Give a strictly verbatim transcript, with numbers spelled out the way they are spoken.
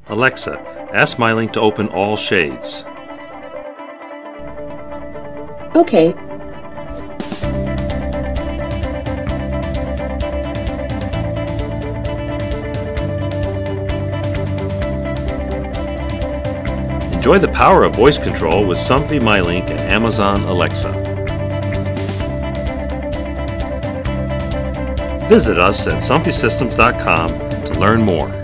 Alexa, ask mylink to open all shades. Okay. Enjoy the power of voice control with Somfy mylink and Amazon Alexa. Visit us at somfy systems dot com to learn more.